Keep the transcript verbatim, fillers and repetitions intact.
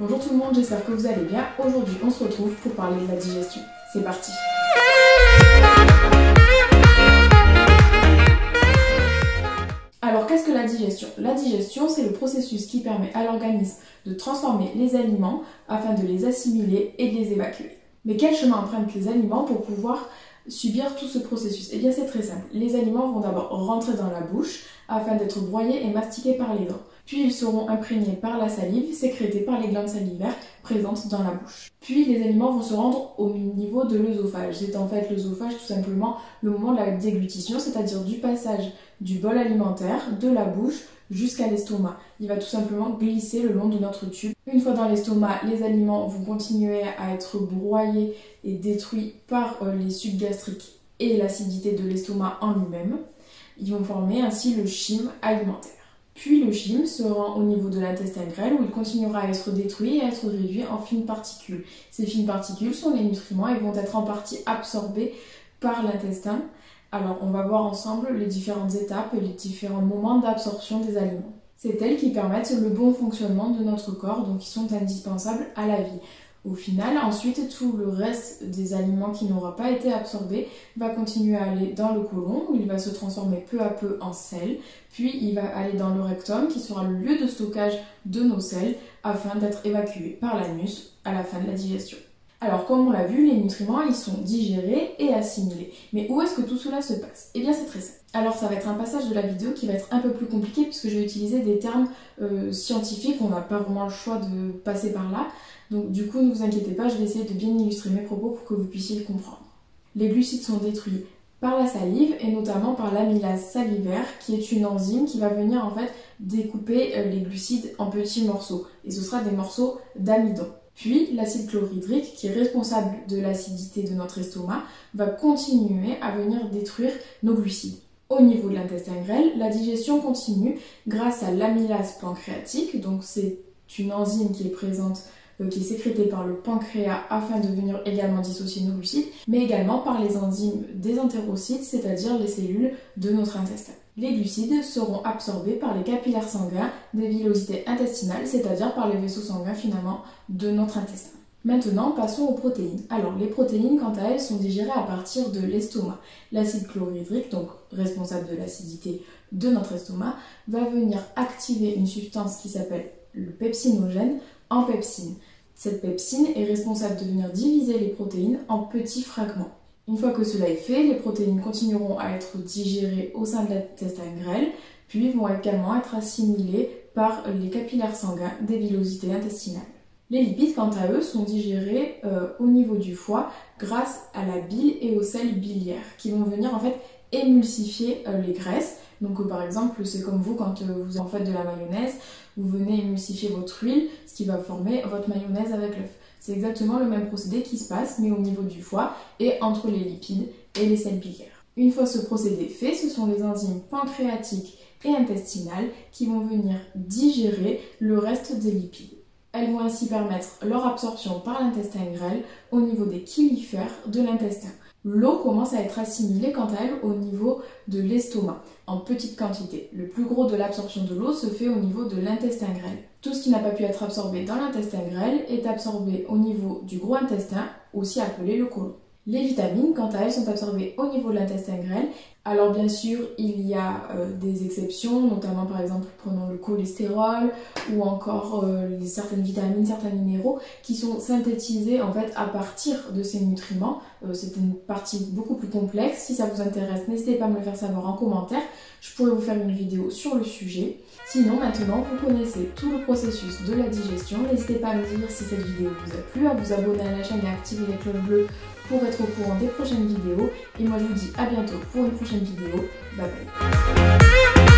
Bonjour tout le monde, j'espère que vous allez bien. Aujourd'hui, on se retrouve pour parler de la digestion. C'est parti! Alors, qu'est-ce que la digestion? La digestion, c'est le processus qui permet à l'organisme de transformer les aliments afin de les assimiler et de les évacuer. Mais quel chemin empruntent les aliments pour pouvoir subir tout ce processus? Eh bien, c'est très simple. Les aliments vont d'abord rentrer dans la bouche afin d'être broyés et mastiqués par les dents. Puis ils seront imprégnés par la salive, sécrétés par les glandes salivaires présentes dans la bouche. Puis les aliments vont se rendre au niveau de l'œsophage. C'est en fait l'œsophage tout simplement le moment de la déglutition, c'est-à-dire du passage du bol alimentaire de la bouche jusqu'à l'estomac. Il va tout simplement glisser le long de notre tube. Une fois dans l'estomac, les aliments vont continuer à être broyés et détruits par les sucs gastriques et l'acidité de l'estomac en lui-même. Ils vont former ainsi le chyme alimentaire. Puis le chyme se rend au niveau de l'intestin grêle où il continuera à être détruit et à être réduit en fines particules. Ces fines particules sont les nutriments et vont être en partie absorbés par l'intestin. Alors on va voir ensemble les différentes étapes et les différents moments d'absorption des aliments. C'est elles qui permettent le bon fonctionnement de notre corps, donc qui sont indispensables à la vie. Au final, ensuite, tout le reste des aliments qui n'aura pas été absorbé va continuer à aller dans le côlon où il va se transformer peu à peu en sel, puis il va aller dans le rectum qui sera le lieu de stockage de nos sels afin d'être évacués par l'anus à la fin de la digestion. Alors comme on l'a vu, les nutriments ils sont digérés et assimilés. Mais où est-ce que tout cela se passe? Eh bien c'est très simple. Alors ça va être un passage de la vidéo qui va être un peu plus compliqué puisque je vais utiliser des termes euh, scientifiques, on n'a pas vraiment le choix de passer par là. Donc du coup ne vous inquiétez pas, je vais essayer de bien illustrer mes propos pour que vous puissiez le comprendre. Les glucides sont détruits par la salive et notamment par l'amylase salivaire qui est une enzyme qui va venir en fait découper euh, les glucides en petits morceaux et ce sera des morceaux d'amidon. Puis l'acide chlorhydrique, qui est responsable de l'acidité de notre estomac, va continuer à venir détruire nos glucides. Au niveau de l'intestin grêle, la digestion continue grâce à l'amylase pancréatique, donc c'est une enzyme qui est présente, euh, qui est sécrétée par le pancréas afin de venir également dissocier nos glucides, mais également par les enzymes des entérocytes, c'est-à-dire les cellules de notre intestin. Les glucides seront absorbés par les capillaires sanguins des villosités intestinales, c'est-à-dire par les vaisseaux sanguins finalement de notre intestin. Maintenant, passons aux protéines. Alors, les protéines, quant à elles, sont digérées à partir de l'estomac. L'acide chlorhydrique, donc responsable de l'acidité de notre estomac, va venir activer une substance qui s'appelle le pepsinogène en pepsine. Cette pepsine est responsable de venir diviser les protéines en petits fragments. Une fois que cela est fait, les protéines continueront à être digérées au sein de l'intestin grêle, puis vont également être assimilées par les capillaires sanguins des villosités intestinales. Les lipides, quant à eux, sont digérés euh, au niveau du foie grâce à la bile et aux sels biliaires qui vont venir en fait émulsifier euh, les graisses. Donc euh, par exemple, c'est comme vous quand euh, vous en faites de la mayonnaise, vous venez émulsifier votre huile, ce qui va former votre mayonnaise avec l'œuf. C'est exactement le même procédé qui se passe, mais au niveau du foie et entre les lipides et les sels biliaires. Une fois ce procédé fait, ce sont les enzymes pancréatiques et intestinales qui vont venir digérer le reste des lipides. Elles vont ainsi permettre leur absorption par l'intestin grêle au niveau des chylifères de l'intestin. L'eau commence à être assimilée quant à elle au niveau de l'estomac, en petite quantité. Le plus gros de l'absorption de l'eau se fait au niveau de l'intestin grêle. Tout ce qui n'a pas pu être absorbé dans l'intestin grêle est absorbé au niveau du gros intestin, aussi appelé le côlon. Les vitamines, quant à elles, sont absorbées au niveau de l'intestin grêle. Alors bien sûr, il y a euh, des exceptions, notamment par exemple prenons le cholestérol ou encore euh, les, certaines vitamines, certains minéraux qui sont synthétisés en fait à partir de ces nutriments. Euh, c'est une partie beaucoup plus complexe. Si ça vous intéresse, n'hésitez pas à me le faire savoir en commentaire. Je pourrais vous faire une vidéo sur le sujet. Sinon, maintenant, vous connaissez tout le processus de la digestion. N'hésitez pas à me dire si cette vidéo vous a plu, à vous abonner à la chaîne et à activer les cloches bleues pour être au courant des prochaines vidéos. Et moi, je vous dis à bientôt pour une prochaine vidéo. Bye bye.